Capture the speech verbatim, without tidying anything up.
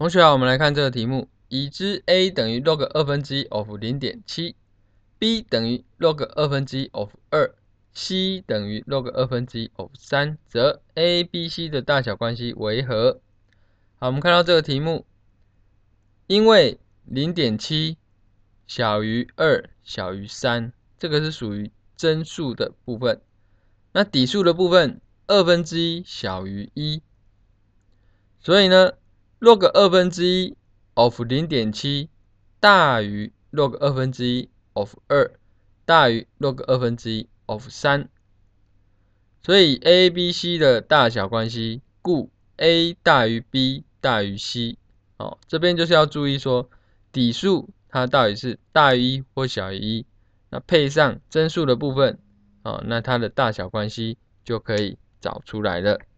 同学好，我们来看这个题目：已知 a 等于 log 二分之一 of 零点七 ，b 等于 log 二分之一 of 二 ，c 等于 log 二分之一 of 三，则 a、b、c 的大小关系为何？好，我们看到这个题目，因为 零点七 小于二小于三，这个是属于真数的部分。那底数的部分，二分之一小于一，所以呢 log 二分之一 of 零点七 大于 log 二分之一 of 二 大于 log 二分之一 of 三，所以 a、b、c 的大小关系，故 a 大于 b 大于 c。哦，这边就是要注意说，底数它到底是大于一或小于一，那配上真数的部分，哦，那它的大小关系就可以找出来了。